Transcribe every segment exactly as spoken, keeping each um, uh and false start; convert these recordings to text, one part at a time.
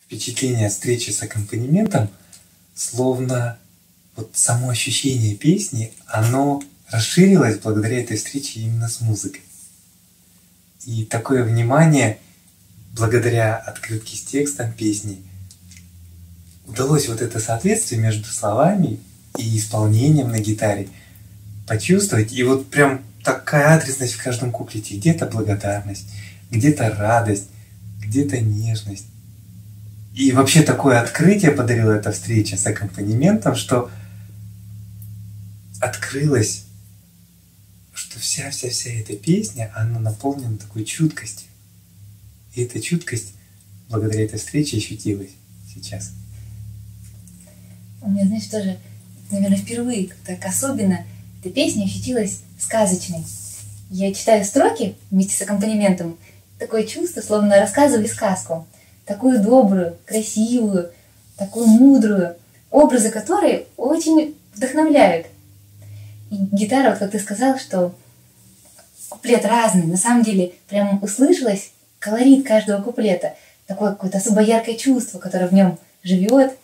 впечатление от встречи с аккомпанементом, словно вот само ощущение песни, оно расширилось благодаря этой встрече именно с музыкой. И такое внимание, благодаря открытке с текстом песни, удалось вот это соответствие между словами и исполнением на гитаре почувствовать. И вот прям такая адресность в каждом куплете. Где-то благодарность, где-то радость, где-то нежность. И вообще такое открытие подарила эта встреча с аккомпанементом, что открылось, что вся-вся-вся эта песня, она наполнена такой чуткостью. И эта чуткость благодаря этой встрече ощутилась сейчас. У меня, знаешь, тоже, наверное, впервые так особенно эта песня ощутилась сказочной. Я читаю строки вместе с аккомпанементом, такое чувство, словно рассказываю сказку. Такую добрую, красивую, такую мудрую, образы которой очень вдохновляют. И гитара, вот как ты сказал, что куплет разный, на самом деле прям услышалось колорит каждого куплета, такое какое-то особо яркое чувство, которое в нем живет.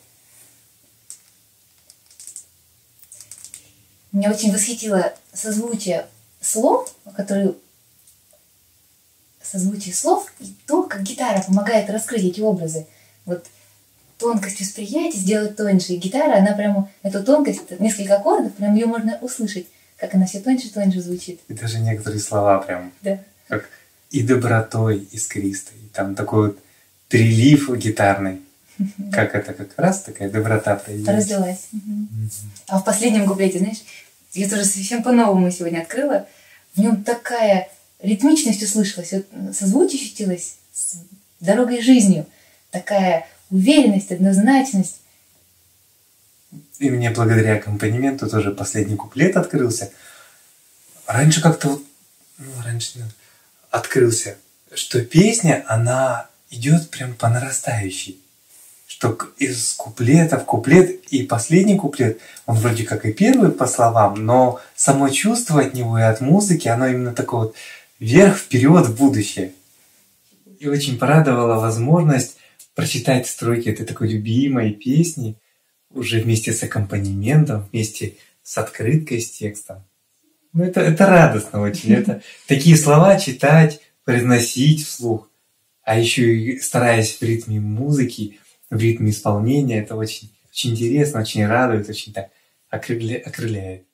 Меня очень восхитило созвучие слов, которые созвучие слов и то, как гитара помогает раскрыть эти образы. Вот тонкость восприятия сделать тоньше. И гитара, она прямо, эту тонкость, несколько аккордов, прям ее можно услышать, как она все тоньше и тоньше звучит. И даже некоторые слова прям, да. Как и добротой искристой. Там такой вот прилив гитарный. Как это, как раз такая доброта проявилась. Разлилась. А в последнем куплете, знаешь, я тоже совсем по-новому сегодня открыла. В нем такая ритмичность услышалась, вот созвучие ощутилось с дорогой жизнью. Такая уверенность, однозначность. И мне благодаря аккомпанементу тоже последний куплет открылся. Раньше как-то вот, ну, раньше нет, открылся, что песня, она идет прям по нарастающей. Что из куплета в куплет, и последний куплет, он вроде как и первый по словам, но само чувство от него и от музыки, оно именно такое вот вверх-вперед в будущее. И очень порадовала возможность прочитать строки этой такой любимой песни уже вместе с аккомпанементом, вместе с открыткой, с текстом. Ну, это, это радостно очень. Это такие слова читать, произносить вслух, а еще и стараясь в ритме музыки, в ритме исполнения, это очень, очень интересно, очень радует, очень так окрыляет.